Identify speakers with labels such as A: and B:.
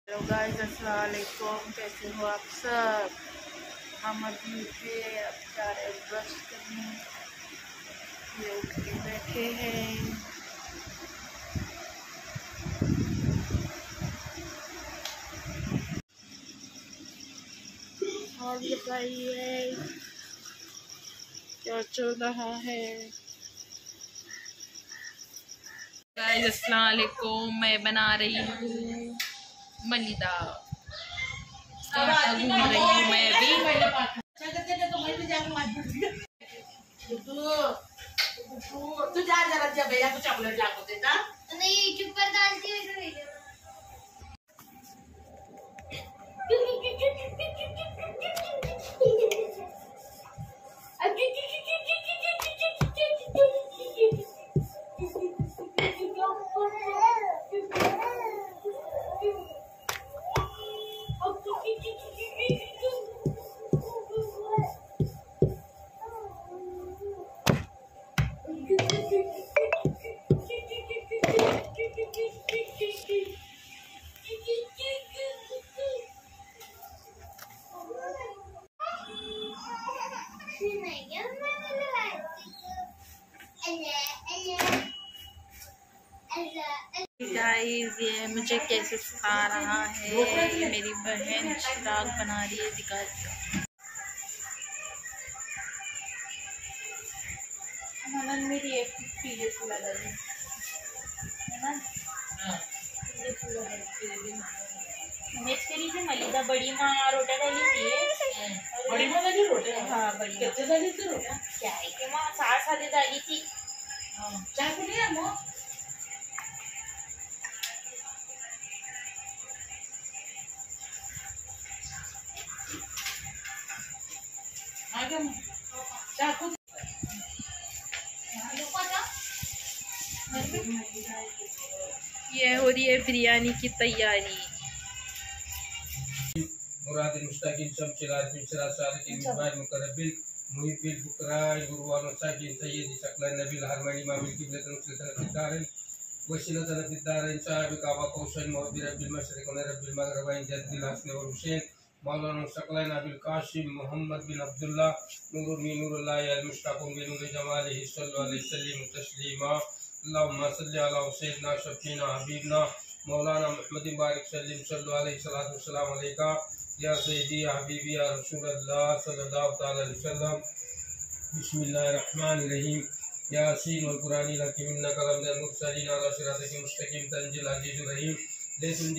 A: Hello guys, अस्सलाम वालेकुम। कैसे हो आप सब? हम अभी उठे, अब जा रहे ब्रश करने। ये उठ के बैठे हैं। और बताइए क्या चल रहा है? गाइस अस्सलाम वालेकुम। मैं बना रही हूँ मलिदा। घूम रही हूँ मैं अभी।
B: तू जा जरा जा भैया को चॉकलेट ला को देता
C: नहीं यूट्यूब पर डालती है तो वीडियो
A: गाइस ये मुझे कैसे सिखा रहा है। ये मेरी बहन चिराग बना रही है, दिखा मेरी एक पीले फूल लगा दी है ना। पीले फूल नेक्स्ट करी थी मलिदा। बड़ी माँ रोटा डाली थी।
B: बड़ी माँ डाली रोटे?
A: हाँ बड़ी
B: कितने डाली थी रोटा?
A: क्या है कि माँ 7 साल डाली थी।
B: चाय को नहीं आमो आगे चाय को
A: ये हो रही है बिरयानी की तैयारी।
D: मुराद मुश्ताकिन शमशिल आरिफिन शरा सालिकिन मिबाइल मुकरबिल मुहिबिल फुकरा गुरवान साकिन सय्यद शकला नबील हरमनी मामिल किबलतन मुसलतन फिदारन वसीलतन फिदारन साहिब काबा कौशन मौदी रब्बिल मशरिक व रब्बिल मगरिब जद्दिल हसन व हुसैन मौलाना शकला नबील कासिम मोहम्मद बिन अब्दुल्लाह नूरुल्लाह अल मुश्ताकुम बिन नूर जमालिहि सल्लल्लाहु अलैहि वसल्लम तस्लीमा अल्लाहुम्मा सल्लि अला सय्यिदना शफीना हबीबना मौलाना मुहम्मद बारिक सल्लल्लाहु अलैहि वसल्लम अलैका या सय्यदी या हबीबी या रसूलल्लाह सल्लल्लाहु तआला अलैहि वसल्लम। बिस्मिल्लाहिर्रहमानिर्रहीम। यासीन वल कुरानिल हकीम इन्नका लमिनल मुरसलीन अला सिरातिल मुस्तकीम तंजील अजीजुर रहीम।